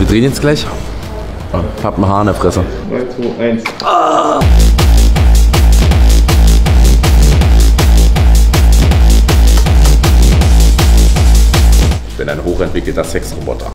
drehen jetzt gleich. Hab ein Haar in der Fresse. 3, 2, 1. Ich bin ein hochentwickelter Sexroboter.